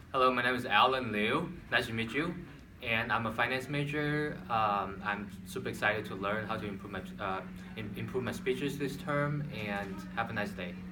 Hello, my name is Alan Liu. Nice to meet you. And I'm a finance major. I'm super excited to learn how to improve my speeches this term. And have a nice day.